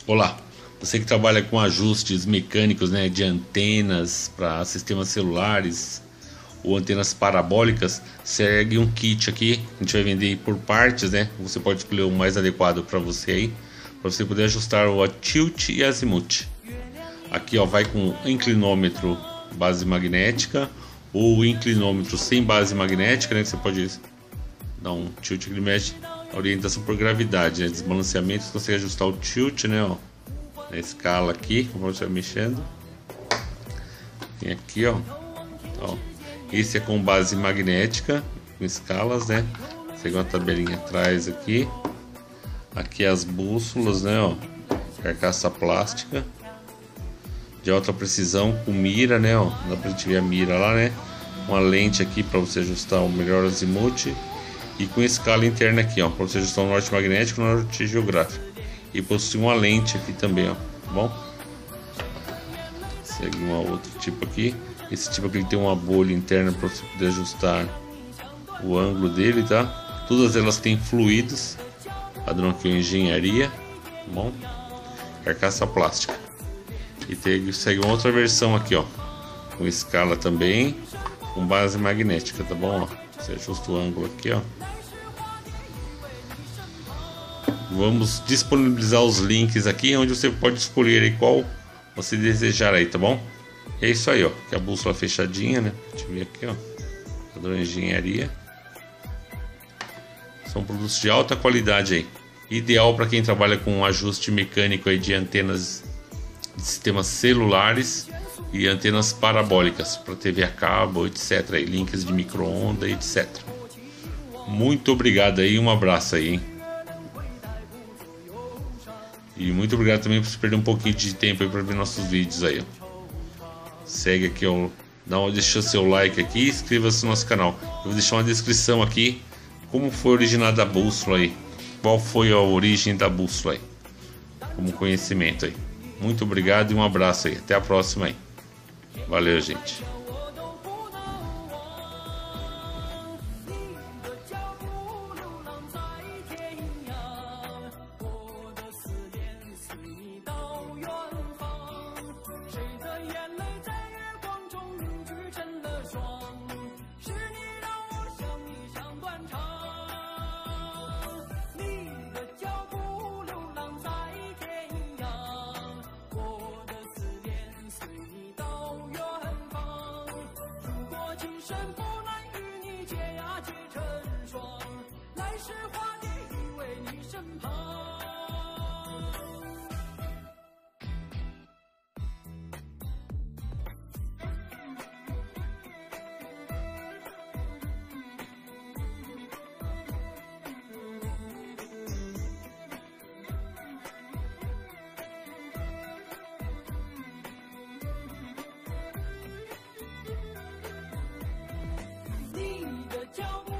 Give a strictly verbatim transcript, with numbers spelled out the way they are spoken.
Olá, você que trabalha com ajustes mecânicos, né, de antenas para sistemas celulares ou antenas parabólicas, segue um kit aqui. A gente vai vender por partes, né? Você pode escolher o mais adequado para você aí, para você poder ajustar o tilt e azimuth. Aqui, ó, vai com inclinômetro base magnética ou inclinômetro sem base magnética, né? Você pode dar um tilt que mexe a orientação por gravidade, né? Desbalanceamento, você consegue ajustar o tilt, né? Ó, na escala aqui, como você vai mexendo. Tem aqui, ó, ó. Esse é com base magnética, com escalas, né? Tem uma tabelinha atrás aqui. Aqui as bússolas, né? Ó, carcaça plástica de alta precisão com mira, né? Ó, dá pra gente ver a mira lá, né? Uma lente aqui para você ajustar o melhor azimuth. E com escala interna aqui, ó, para você ajustar o norte magnético e o norte geográfico. E possui uma lente aqui também, ó, tá bom? Segue um outro tipo aqui. Esse tipo aqui tem uma bolha interna para você poder ajustar o ângulo dele, tá? Todas elas têm fluidos. Padrão aqui, engenharia, tá bom? Carcaça plástica. E tem, segue uma outra versão aqui, ó, com escala também, com base magnética, tá bom? Ó, você ajusta o ângulo aqui, ó. Vamos disponibilizar os links aqui, onde você pode escolher aí qual você desejar aí, tá bom? É isso aí, ó, que a bússola fechadinha, né? Deixa eu ver aqui, ó, padrão engenharia. São produtos de alta qualidade aí, ideal para quem trabalha com ajuste mecânico aí de antenas de sistemas celulares e antenas parabólicas para T V a cabo, etc, aí, links de micro-ondas, etcétera. Muito obrigado aí, um abraço aí, hein? E muito obrigado também por você perder um pouquinho de tempo aí para ver nossos vídeos aí, ó. Segue aqui, ó, dá uma, deixa seu like aqui e inscreva-se no nosso canal. Eu vou deixar uma descrição aqui como foi originada a bússola aí, qual foi a origem da bússola aí, como conhecimento aí. Muito obrigado e um abraço aí, até a próxima aí. Valeu, gente. 脚步。